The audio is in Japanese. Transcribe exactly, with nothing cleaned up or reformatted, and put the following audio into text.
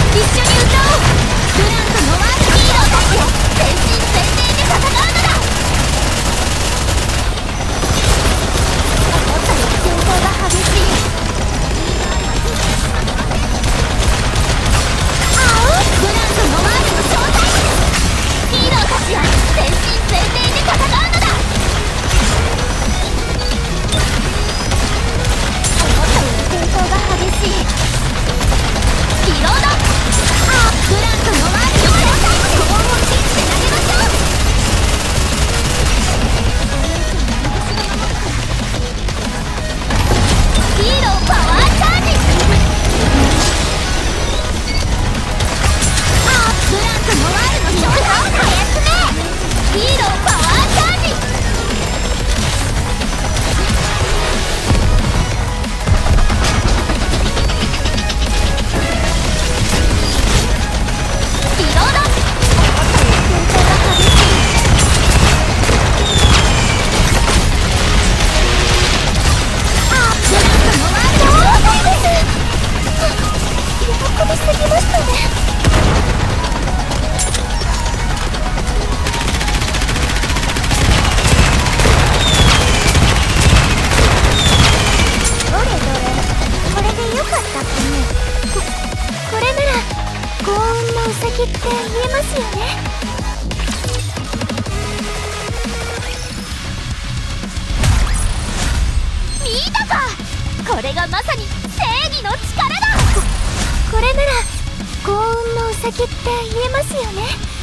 一緒に歌おう。ブランコのワールヒーローたちよ、全身全霊で戦うのだ。思ったより戦闘が激しい。あおブランコのワールの正体ヒーローたちよ、全身全霊で戦うのだ。思ったより戦闘が激しい。リロード。あブランコのワールの正体コーンを信じて投げましょう。ヒーローパワーチャージ。あブランコのワールの正体を早くめ。ヒーローパワーチャージ。リロード。思ったより戦闘が激しい。あブランコのワールの正体です。喜びすぎましたね。どれどれ、これでよかったっけね。ここれなら幸運のウサギって言えますよね。見たか、これがまさに正義の力だ。ここれなら幸運のウサギって言えますよね。